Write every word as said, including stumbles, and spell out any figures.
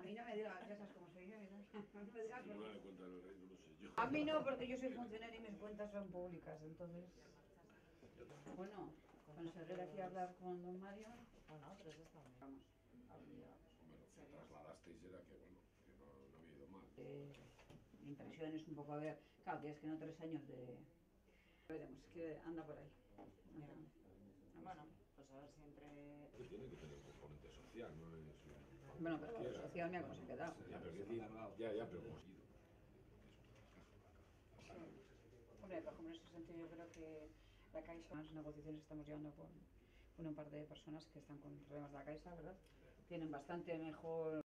mí no me digas, ya sabes cómo soy yo. No me digas Tribunal de porque... Cuentas del Rey, no lo sé yo. A mí no, porque yo soy funcionaria y mis cuentas son públicas, entonces... Bueno, conseguir aquí hablar con don Mario... Bueno, pero eso está bien. Vamos, al día. Bueno, si trasladasteis era que, bueno, que no, no había ido mal. Eh, impresiones un poco, a ver... Claro, tienes que no tres años de... Veremos, que anda por ahí. Ya. Bueno, pues a ver si entre... Que tiene que tener un componente social, no es... Bueno, pero la social, mira cómo se ha quedado. Ya, pero, que, ya, ya, pero hemos ido. Hombre, por ejemplo, en ese sentido yo creo que la Caixa, las negociaciones que estamos llevando con una parte de personas que están con problemas de la Caixa, ¿verdad? Tienen bastante mejor